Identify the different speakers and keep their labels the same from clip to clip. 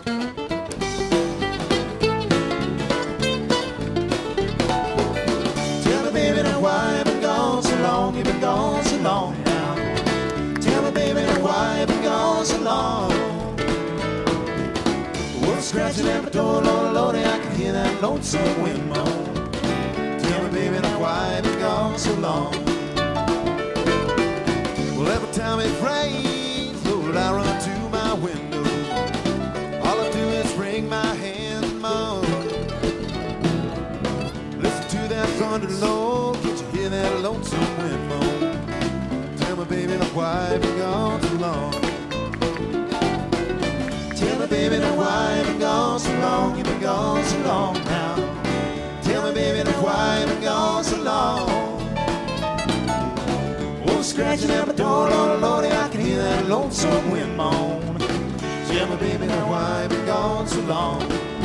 Speaker 1: Tell me, baby, now why you been gone so long? You been gone so long now. Tell me, baby, now why you been gone so long? Wolf scratching at my door, Lord, Lordy, I can hear that lonesome wind moan. Tell me, baby, now why you been gone so long? Well, every time it rains, Lord, I run to my window. All I do is wring my hand and moan. Listen to that thunder, Lord, can't you hear that lonesome wind moan? Tell me, baby, now why you been gone so long? Tell me, baby, now why you been gone so long? You been gone so long now. Tell me, baby, now why you been gone so long? Oh, scratching at my door, Lord, Lordy, I can hear that lonesome wind moan. Tell me, baby, now why you been gone so long?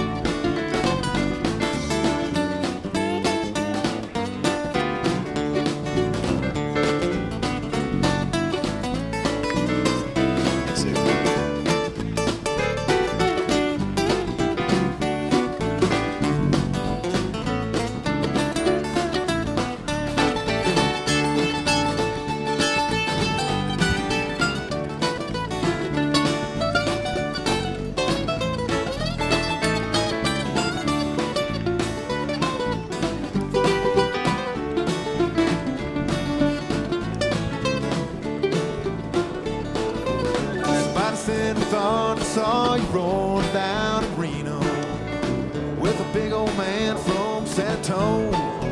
Speaker 1: Thought I saw you rolling down in Reno with a big old man from San Antonio.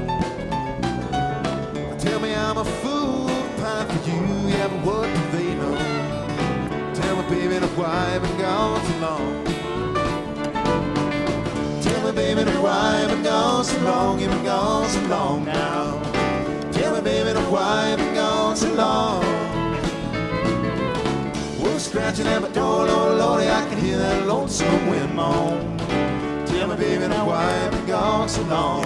Speaker 1: Tell me I'm a fool to pine for you, yeah, but what do they know? Tell me, baby, now why you been gone so long? Tell me, baby, now why you been gone so long? You been gone so long now. Tell me, baby, now why you been gone so long? Scratching at my door, Lord, Lordy, I can hear that lonesome wind moan. Tell me, baby, now why you been gone so long?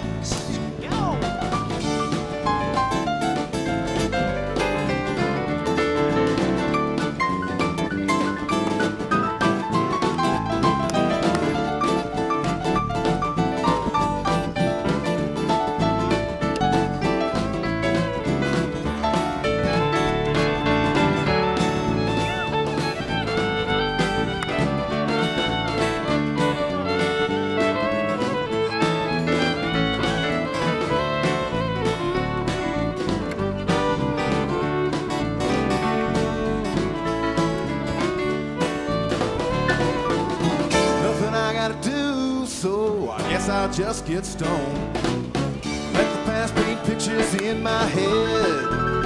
Speaker 1: So I guess I'll just get stoned. Let the past paint pictures in my head.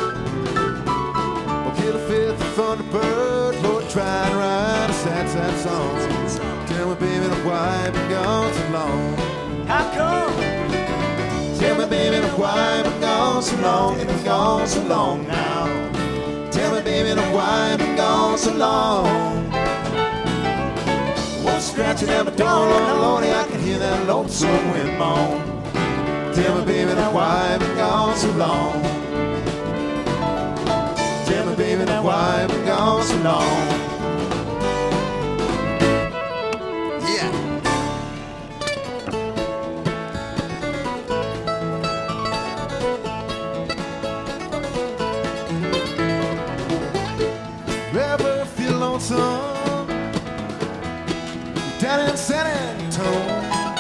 Speaker 1: Or kill a fifth thunderbird, Lord, try to write a sad, sad song. Tell me, baby, now why you been gone so long? How come? Tell me, baby, now why you been gone so long? You been gone so long now. Tell me, baby, now why you been gone so long? Scratching at my door, Lord, Lordy, I can hear that lonesome wind moan. Tell me, baby, now why you been gone so long? Tell me, baby, now why you been gone so long? Yeah. Ever feel lonesome down in San Antonio?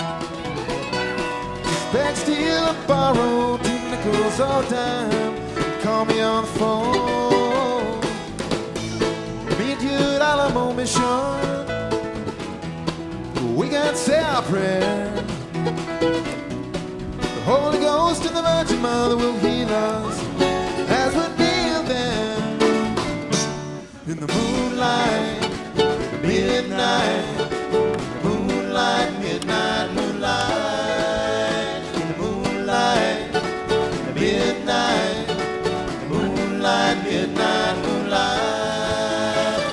Speaker 1: Beg, steal, and borrow 2 nickels or a dime. Call me on the phone. Meet you at Alamo Mission. We can say our prayer. The Holy Ghost and the Virgin Mother will heal us as we kneel there in the moonlight, midnight. Moonlight, midnight, moonlight, in the moonlight, midnight, moonlight, midnight, moonlight.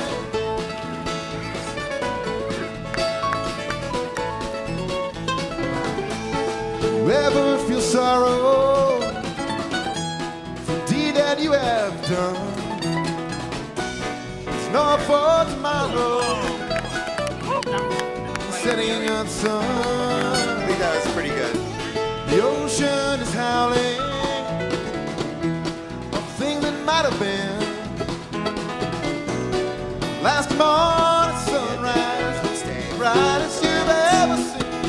Speaker 1: Whoever feels sorrow for the deed that you have done, it's not for tomorrow. setting on sun.
Speaker 2: I think that was pretty good.
Speaker 1: The ocean is howling of things that might have been. Last morning sunrise, brightest you've ever seen.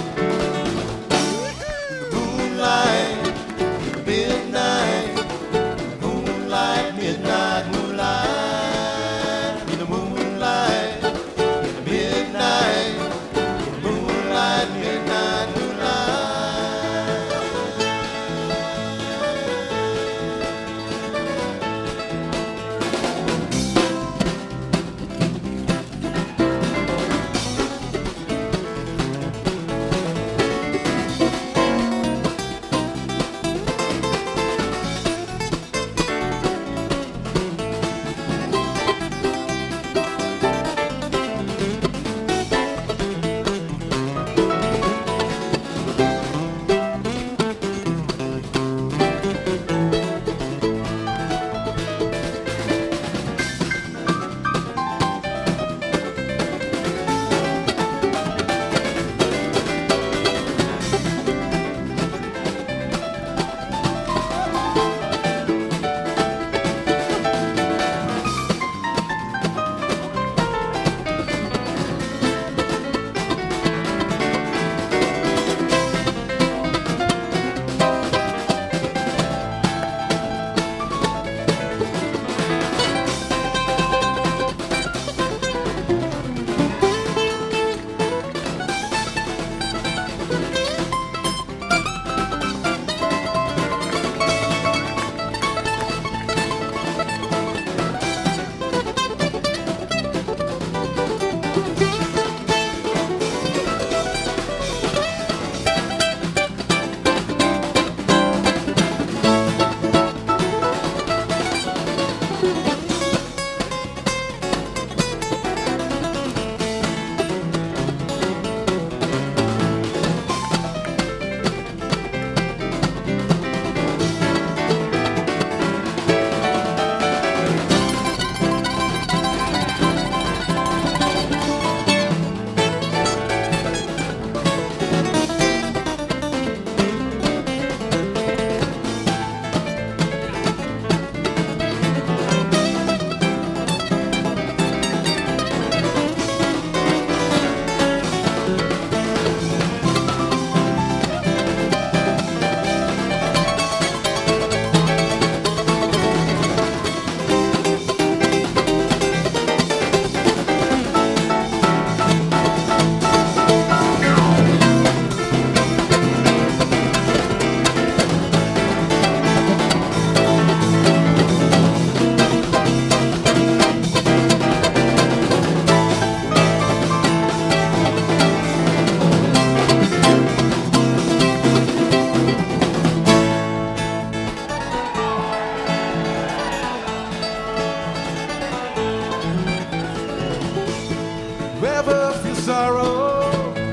Speaker 1: The moonlight, midnight, moonlight, midnight, moonlight. In the moonlight, midnight, moonlight, midnight, moonlight. Whoever feels sorrow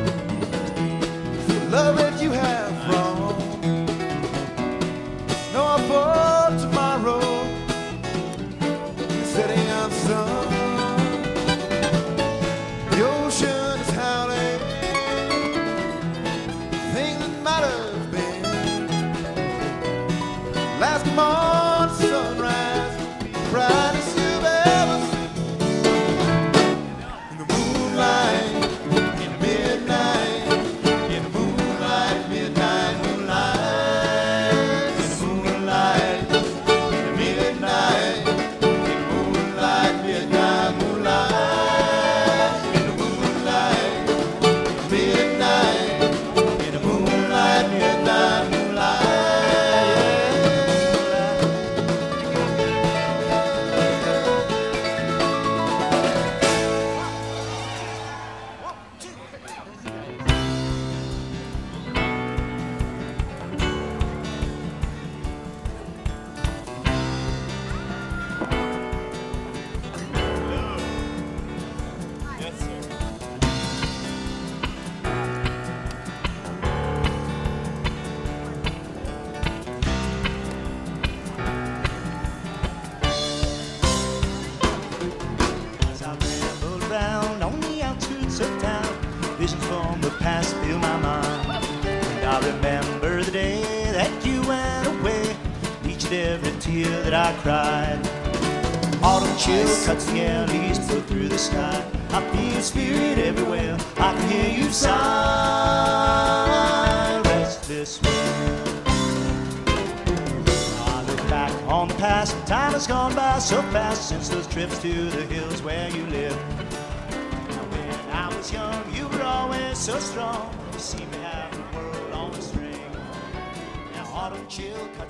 Speaker 1: for the love that you have wrong, no hope for tomorrow, setting out the sun. The ocean is howling, things that might have been. Last morning sunrise, brightest you've ever seen. In the moonlight,
Speaker 3: Visions from the past fill my mind, and I remember the day that you went away. Each and every tear that I cried. Autumn chill cuts the air, leaves blow through the sky. I feel spirit everywhere, I can hear you sigh. Restless wind. I look back on the past, time has gone by so fast since those trips to the hills where you live. Now when I was young, you were always so strong. You seemed to have the world on a string. Now autumn chill cuts